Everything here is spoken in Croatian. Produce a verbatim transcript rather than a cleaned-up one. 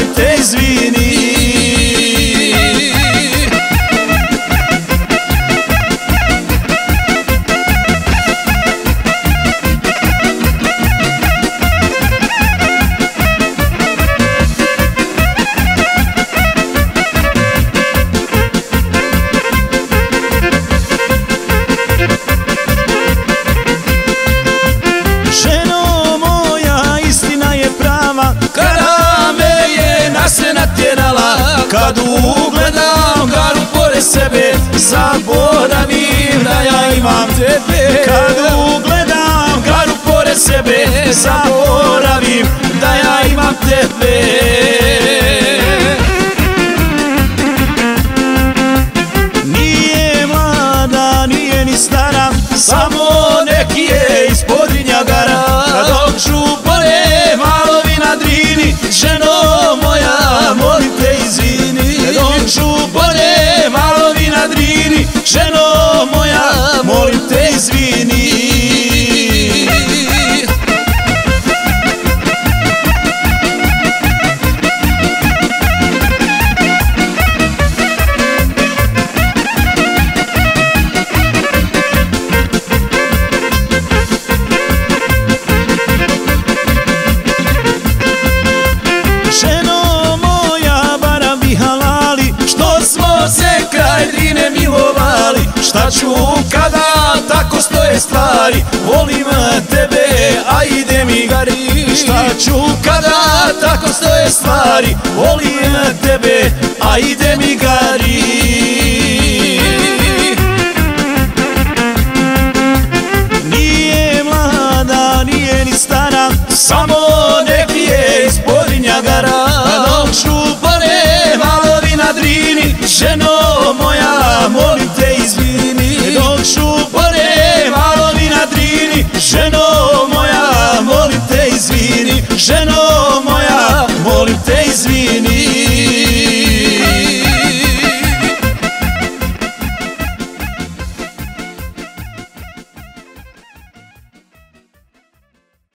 te izvini. Kad ugledam garu pored sebe, zaboravim da ja imam tebe. Kad ugledam garu pored sebe, zaboravim da ja imam tebe. Nije mlada, nije ni stara, samo neki je iz Podrinjagara. Kad okšu pore valovi na Drini, ženo moja, molim te izvini. Kad okšu pore valovi na Drini, ženo moja, molim te izvini. Šta ću kada tako stoje stvari, volim tebe, a ide mi gari. Šta ću kada tako stoje stvari, volim tebe, a ide mi gari. Nije mlada, nije ni stara, samo neki je iz Podrinjagara. Kad okšu pore valovi na Drini, ženo